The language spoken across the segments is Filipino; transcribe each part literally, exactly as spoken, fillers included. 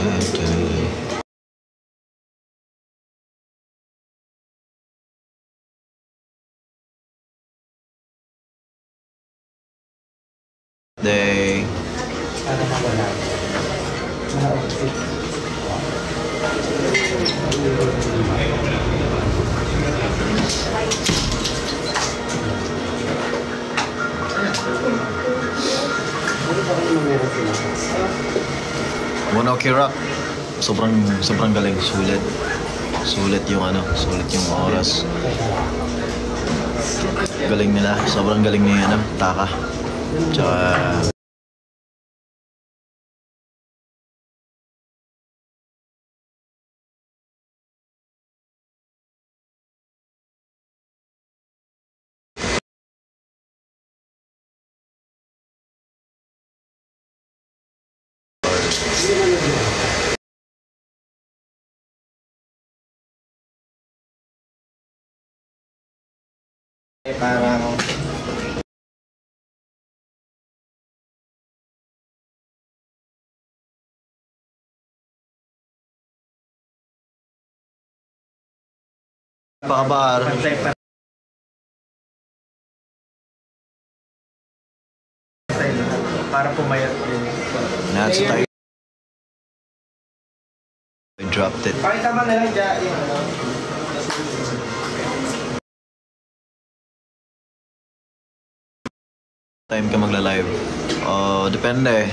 Day. Mono Kirak, sobrang sobrang galing, sulit. Sulit yung ano, sulit yung oras. Galing nila, sobrang galing ni ano, Taka. Tsaka parang Pakabar. para pumayat yung Nats tayo. I dropped it. pakita mo na lang dyan yung ano. Time ka magla-live? Uh, depende.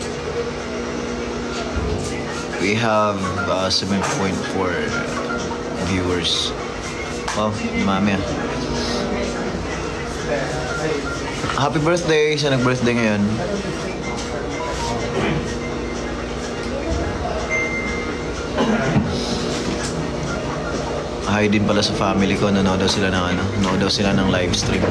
We have uh, seven point four viewers. Wow, mami ah. Happy birthday sa nag-birthday ngayon. Hi din pala sa family ko, nanood daw sila ng ano, nanood daw sila ng live stream.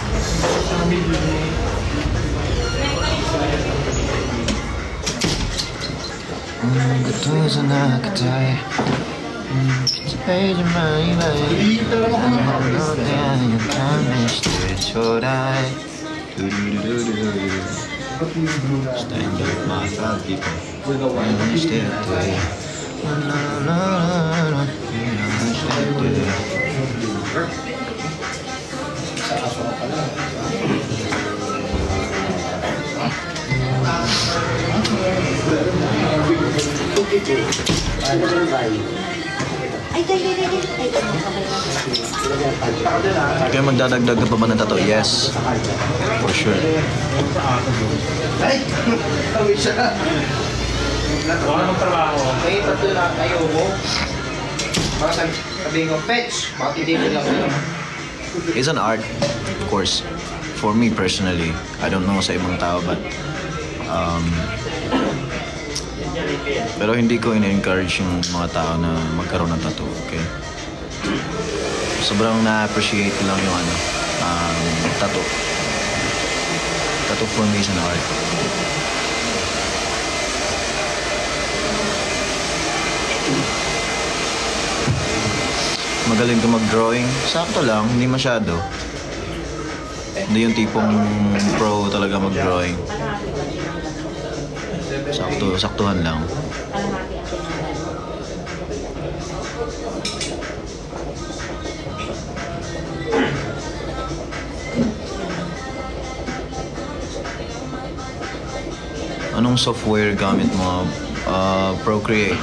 Stand up, my five people. Stand Ay, dali, dali, dali. Kaya magdadagdag ka pa ba ng tattoo? Yes. For sure. Ay! Kami siya. Wala nang trabaho. Ay, tatlo na tayo mo. Para sabihin ko, fetch! Makatitipid lang sila. It's an art, of course. For me personally, I don't know sa ibang tao, but um, pero hindi ko in-encourage yung mga tao na magkaroon ng tattoo, okay? Sobrang na-appreciate ko lang yung ano, um, tattoo. Tattoo for me is an art. Magaling ka mag-drawing? Sakto lang, hindi masyado. Hindi yung tipong pro talaga mag-drawing. Sakto, saktuhan lang. Anong software gamit mo? Uh, Procreate.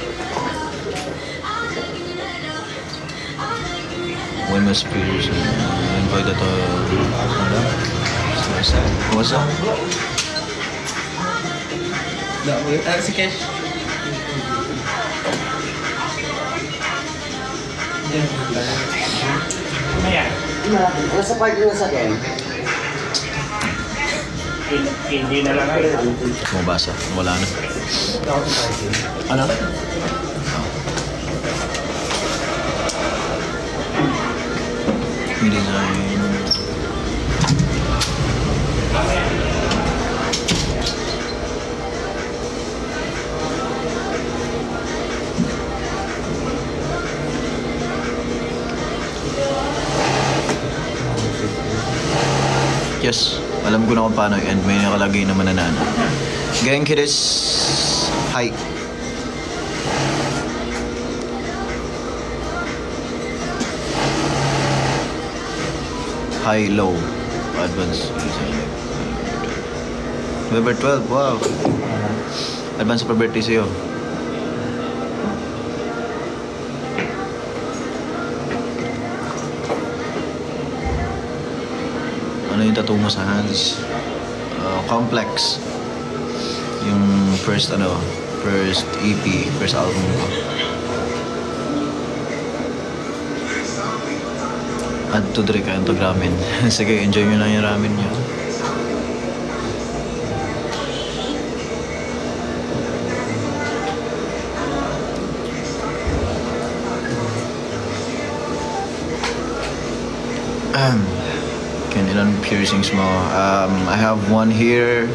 When was Spears invited to ano? What's up? Ah, si Kesh. Ayan. Nasa party na sa akin. Hindi na lang kayo. Mabasa. Wala na. Ano? Hindi na yun. Yes, alam ko na kung paano and may nakalagay naman na ano. Gang Kidis, hi. high, low, advanced. November twelve, wow. Advance pa birthday sa'yo. Ano yung tattoo mo sa hands? Uh, complex. Yung first ano, first E P, first album ko. Add to Dre kayo to ramen. Sige, enjoy nyo lang yung ramen nyo. Um, Can ilan piercings mo? Um, I have one here.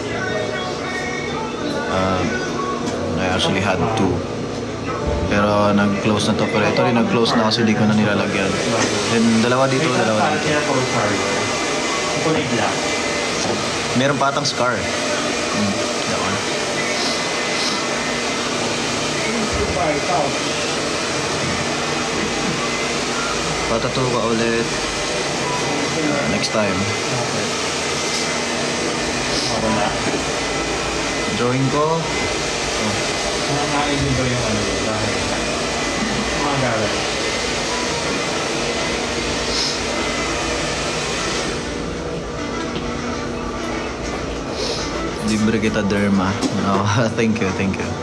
Um, I actually had two. Pero nag-close na to. Pero ito rin nag-close na kasi di ko na nilalagyan. Then dalawa dito, dalawa dito. Meron pa atang scar. Hmm, that one. Patato ka ulit. Uh, next time. Drawing ko. Oh. Nakakain din ba yung ano yun? Dahil mga galang. Libre kita derma. No, thank you, thank you.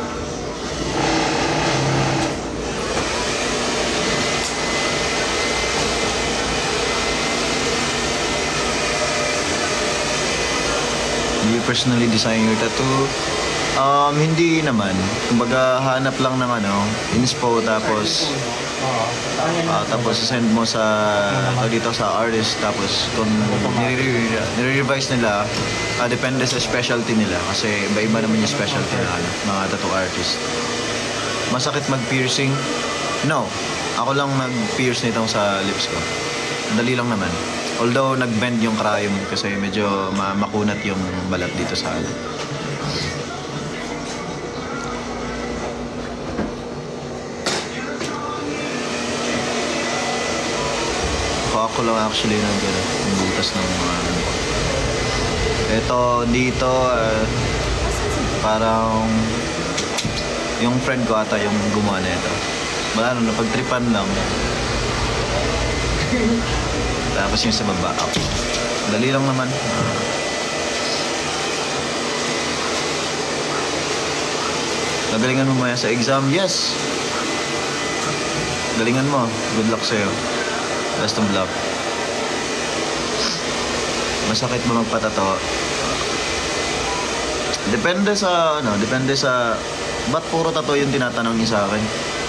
Do you personally design your tattoo? Um, hindi naman. Kumbaga, hanap lang ng ano, inspo, tapos uh, tapos send mo sa uh, dito sa artist, tapos kung nire- nire-revise nila, uh, depende sa specialty nila kasi iba-iba naman yung specialty na ano, mga tattoo artist. Masakit mag-piercing? No. Ako lang nag-pierce nitong sa lips ko. Dali lang naman. Although nag-bend yung cranium kasi medyo ma- makunat yung balat dito sa ano. Ako lang actually nag uh, butas ng mga ano. Ito dito uh, parang yung friend ko ata yung gumawa nito. Wala ano, napagtripan lang. Tapos yung sa baba ako. Dali lang naman. Uh, Nagalingan mo maya sa exam? Yes. Galingan mo. Good luck sa'yo. Best of luck. Masakit ba magpatato? Depende sa ano, depende sa ba't puro tato yung tinatanong niya sa akin.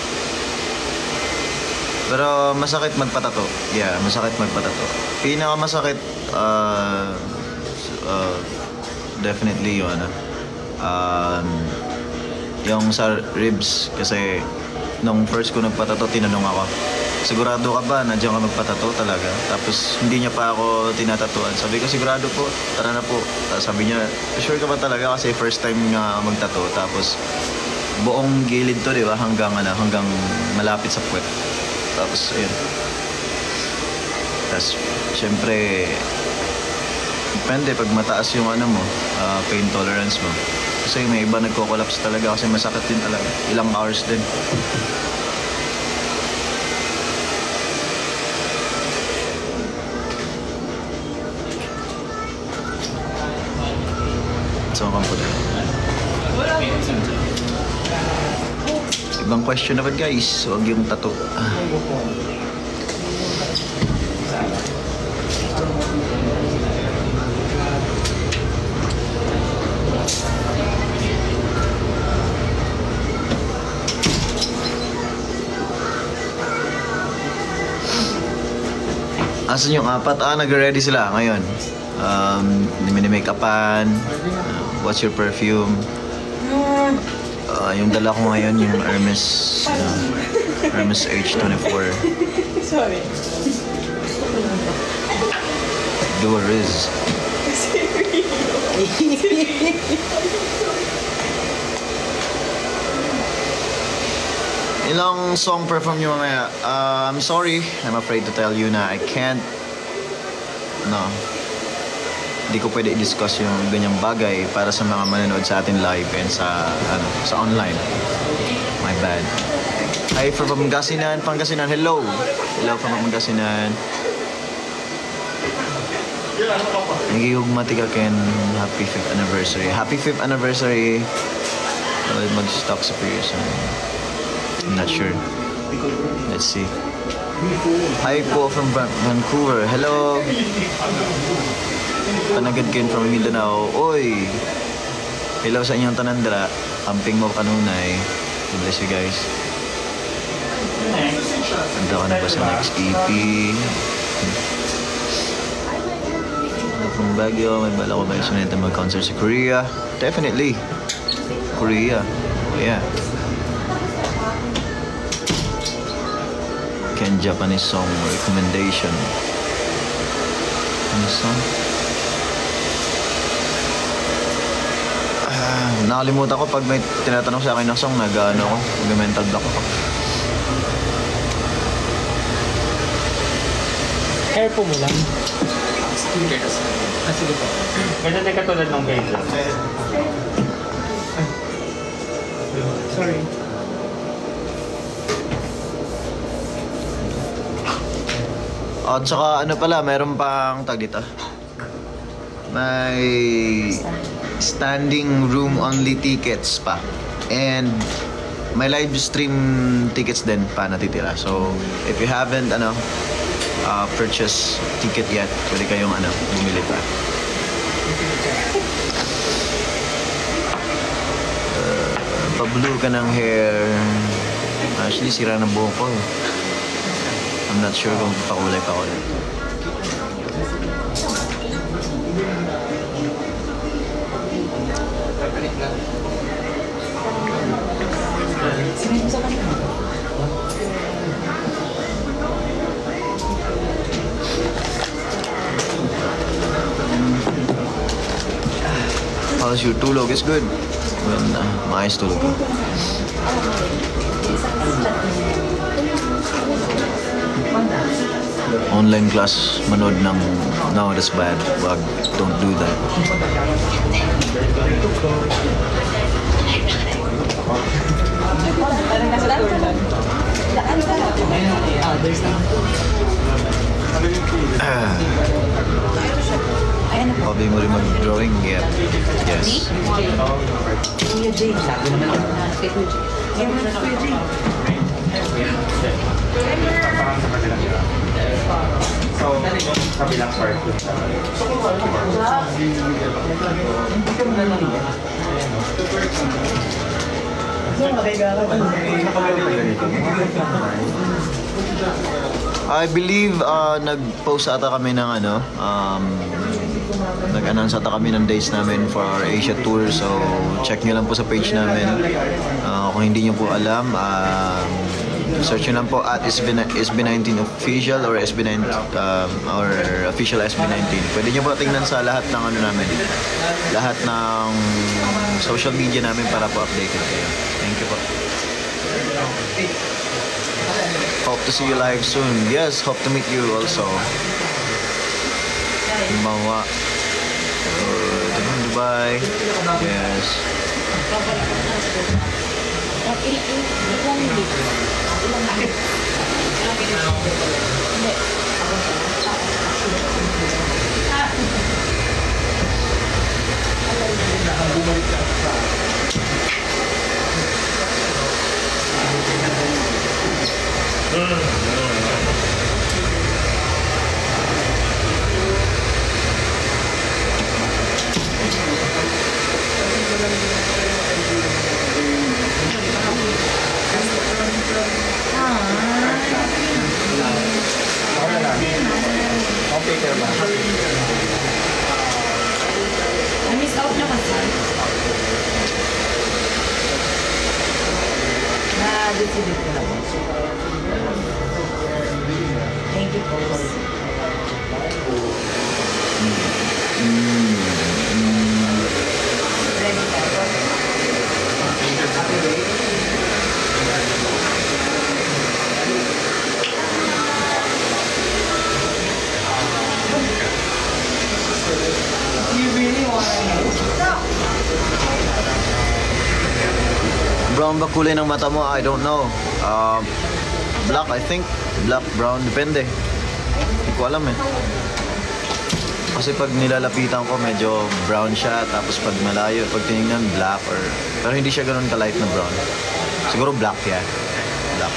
Pero masakit magpatato. Yeah, masakit magpatato. Pinakamasakit uh, uh, definitely yung ano. Um, yung sa ribs kasi nung first ko nagpatato tinanong ako, sigurado ka ba na diyan ka magpatato talaga? Tapos hindi niya pa ako tinatatuan. Sabi ko, sigurado po, tara na po. Tapos sabi niya, sure ka ba talaga kasi first time nga magtato. Tapos buong gilid to, di ba? Hanggang ano, hanggang malapit sa puwet. Tapos ayun. Tapos syempre depende pag mataas yung ano mo, uh, pain tolerance mo. Kasi may iba nagko-collapse talaga kasi masakit din talaga. Ilang hours din. So, kampo din. Ibang question naman guys. Huwag yung tattoo. Ah. Asan yung apat? Ah, nag-ready sila ngayon. Um, mini-make-upan. Uh, what's your perfume? Uh, yung dala ko ngayon, yung Hermes, uh, Hermes H twenty-four. Sorry. Dua Riz. Ilang song perform nyo mamaya? Uh, I'm sorry, I'm afraid to tell you na I can't no, hindi ko pwede i-discuss yung ganyang bagay para sa mga manonood sa atin live and sa ano sa online. My bad. Hi from Pangasinan, Pangasinan. Hello. Hello from Pangasinan. Nagigugmati ka Ken. Happy fifth anniversary. Happy fifth anniversary. Uh, mag-stock sa previous. I'm not sure. Let's see. Hi po from Van- Vancouver. Hello. Panagad Ken from Mindanao. Oy. Hello sa inyong tanandra. Amping mo kanunay. God bless you guys. Handa ka na ba sa next E P? From Baguio, may bala ko ba yung suneta mag-concert sa Korea? Definitely. Korea. Yeah. Ken Japanese song recommendation. Ano song? Ah, nakalimutan ko pag may tinatanong sa akin ng song, nag-ano ako, nag-mental block ako. Hair po mo lang. Ah, sige po. Ganyan din katulad ng beige. Sorry. At saka ano pala, meron pang tag dito. May standing room only tickets pa. And may live stream tickets din pa natitira. So, if you haven't ano uh, purchase ticket yet, pwede kayong ano, bumili pa. Uh, pa-blue ka ng hair. Actually, sira ng buhok ko eh. I'm not sure kung pakulay pa ulit. How's your tulog? It's good. Well, uh, maayos tulog ko. Online class, manood ng... No, that's bad. Wag, don't do that. Ah. Hobby mo rin mag-drawing? Yeah. Yes. Kuya Jay, sabi naman ako na kay Kuya Jay. Eh, wala na Kuya Jay. Parang sa kabilang ira. So, kabilang part yun. I believe uh, nag-post ata kami ng ano, um, nag-announce ata kami ng dates namin for our Asia tour. So, check nyo lang po sa page namin. Uh, kung hindi nyo po alam, um, search nyo lang po at S B nineteen official or S B nineteen um, or official S B nineteen. Pwede nyo po tingnan sa lahat ng ano namin, lahat ng social media namin para po updated kayo. Thank you po. Hope to see you live soon. Yes, hope to meet you also. Mawa. Uh, Dubai. Yes. Okay ka ba? Na-miss out nyo kasi. Na-decision ko lang. Thank you po. Ready ka po? Brown ba kulay ng mata mo? I don't know. Um, black, I think. Black, brown, depende. Hindi ko alam eh. Kasi pag nilalapitan ko, medyo brown siya. Tapos pag malayo, pag tinignan, black or... Pero hindi siya ganun ka-light na brown. Siguro black yan. Black.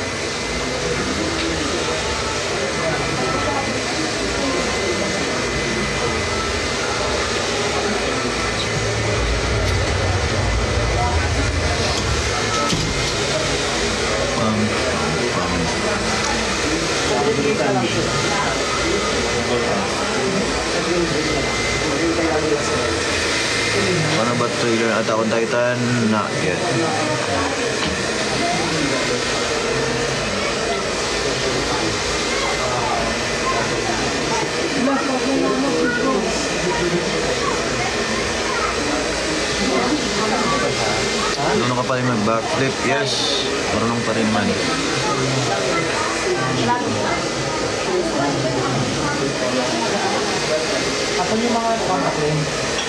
Um, Paano ba trailer ng Attack on Titan? Not yet. Marunong ka pa rin mag-backflip? Yes. Marunong pa rin man. Kapag yung mga contact lens.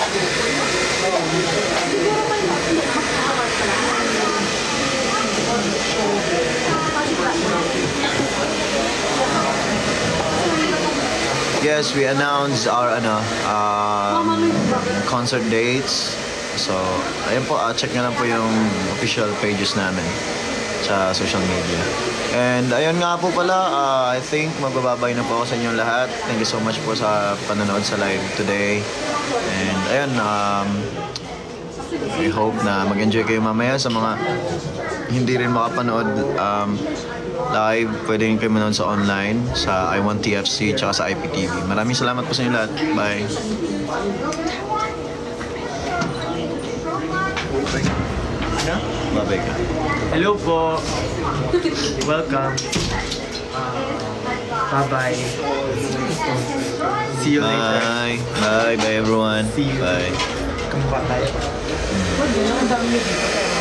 Yes, we announced our ano, um, concert dates. So, ayun po, uh, check nyo lang po yung official pages namin sa social media. And ayun nga po pala, uh, I think magbababay na po ako sa inyong lahat. Thank you so much po sa panonood sa live today. And ayun, um, we hope na mag-enjoy kayo mamaya sa mga hindi rin makapanood um, live. Pwede rin kayo manood sa online, sa I Want T F C, tsaka sa I P T V. Maraming salamat po sa inyo lahat. Bye! Babay ka. Hello po. Welcome. Bye-bye. See you later. Bye! Bye! Bye everyone! See you. Bye! Kamukha tayo. Ang dami dito.